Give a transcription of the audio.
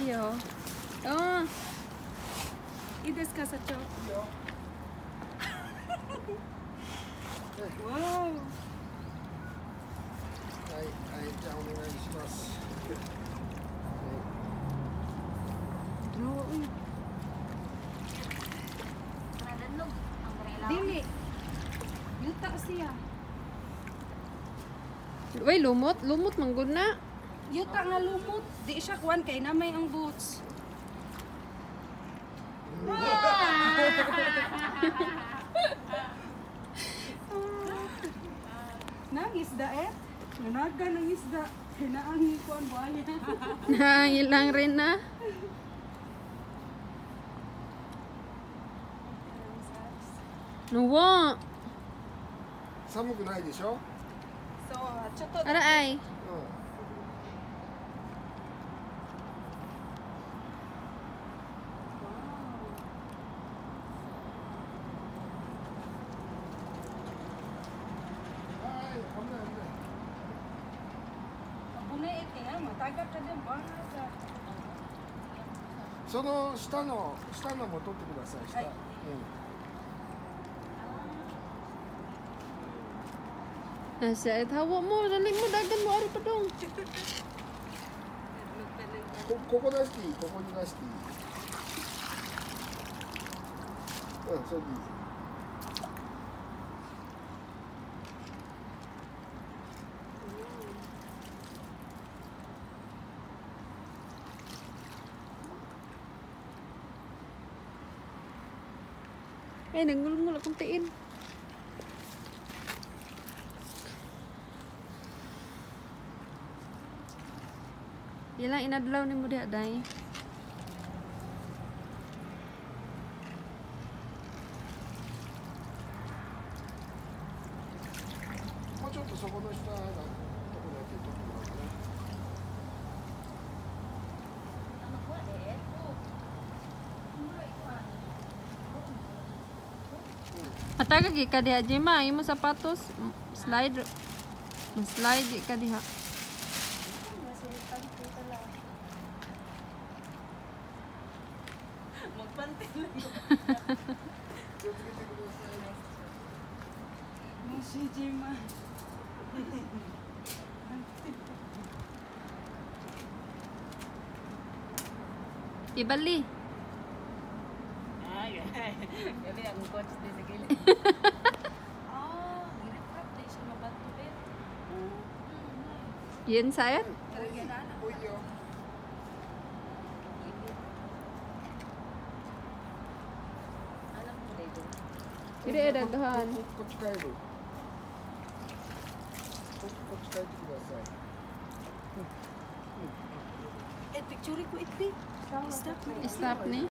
よ。ああ。いいですか、社長。 いいよ。 わお。 はい、はい、じゃあお願いします。 Dili. Yuta siya. Uy, lumot manggod na. Yuta nga lumot. Di siya kuwan kay namay ang boots. Nang isda eh. Nanaga ng isda. Hinaangi ko ang buhaya. Nailang rin na. Nuwa. 寒くないでしょ。 So, ちょっと Ara ay. うん。その下のも取ってください。下。 はい。 Asa tawa mo, dali mo dagan mo ari pa dong. ここ出していい。ここに出していい。うん、それでいい。 Eh, nanggulong-ngul akong tiin. Yan lang inadlaw ni mo diha, day. もうちょっとそこの下がとこだけ取ってもらってね。 Ataga gi ka diha, Jema, imo sapatos. Slide. Slide ka diha. Moshijima. Ibali. Gabi ang coach din sa gilid. Ah, ginatap din siya mabato din. Yun sayad. Talaga na. おいよ。 Alam mo dito. Dili daghan. こっち帰る。こっち帰ってください。 Eh, picture ko iti. Stop. Stop ni.